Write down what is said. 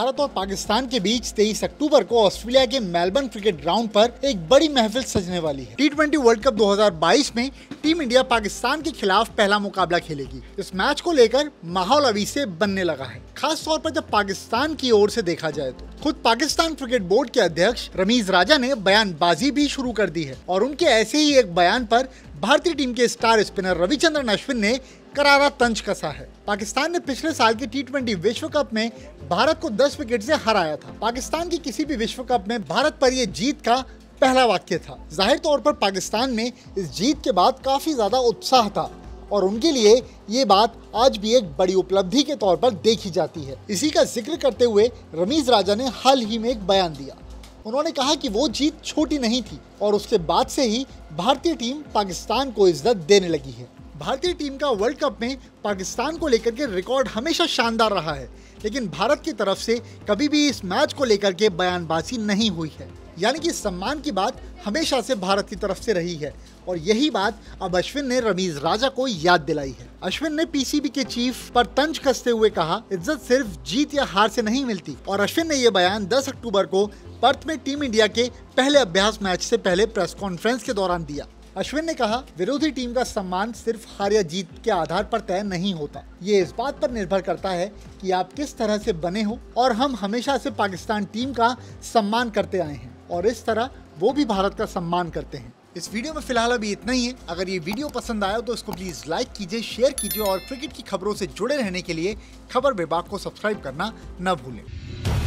भारत और पाकिस्तान के बीच 23 अक्टूबर को ऑस्ट्रेलिया के मेलबर्न क्रिकेट ग्राउंड पर एक बड़ी महफिल सजने वाली है। टी20 वर्ल्ड कप 2022 में टीम इंडिया पाकिस्तान के खिलाफ पहला मुकाबला खेलेगी। इस मैच को लेकर माहौल अभी से बनने लगा है, खास तौर पर जब पाकिस्तान की ओर से देखा जाए तो खुद पाकिस्तान क्रिकेट बोर्ड के अध्यक्ष रमीज राजा ने बयानबाजी भी शुरू कर दी है और उनके ऐसे ही एक बयान पर भारतीय टीम के स्टार स्पिनर रविचंद्रन अश्विन ने करारा तंज कसा है। पाकिस्तान ने पिछले साल के टी20 विश्व कप में भारत को 10 विकेट से हराया था। पाकिस्तान की किसी भी विश्व कप में भारत पर यह जीत का पहला वाक्य था। जाहिर तौर पर पाकिस्तान में इस जीत के बाद काफी ज्यादा उत्साह था और उनके लिए ये बात आज भी एक बड़ी उपलब्धि के तौर पर देखी जाती है। इसी का जिक्र करते हुए रमीज राजा ने हाल ही में एक बयान दिया। उन्होंने कहा कि वो जीत छोटी नहीं थी और उसके बाद से ही भारतीय टीम पाकिस्तान को इज्जत देने लगी है। भारतीय टीम का वर्ल्ड कप में पाकिस्तान को लेकर के रिकॉर्ड हमेशा शानदार रहा है, लेकिन भारत की तरफ से कभी भी इस मैच को लेकर के बयानबाजी नहीं हुई है। यानी कि सम्मान की बात हमेशा से भारत की तरफ से रही है और यही बात अब अश्विन ने रमीज राजा को याद दिलाई है। अश्विन ने पीसीबी के चीफ पर तंज कसते हुए कहा, इज्जत सिर्फ जीत या हार से नहीं मिलती। और अश्विन ने यह बयान 10 अक्टूबर को पर्थ में टीम इंडिया के पहले अभ्यास मैच से पहले प्रेस कॉन्फ्रेंस के दौरान दिया। अश्विन ने कहा, विरोधी टीम का सम्मान सिर्फ हार या जीत के आधार पर तय नहीं होता। ये इस बात पर निर्भर करता है कि आप किस तरह से बने हो और हम हमेशा से पाकिस्तान टीम का सम्मान करते आए हैं और इस तरह वो भी भारत का सम्मान करते हैं। इस वीडियो में फिलहाल अभी इतना ही है। अगर ये वीडियो पसंद आया तो इसको प्लीज लाइक कीजिए, शेयर कीजिए और क्रिकेट की खबरों से जुड़े रहने के लिए खबर विभाग को सब्सक्राइब करना न भूलें।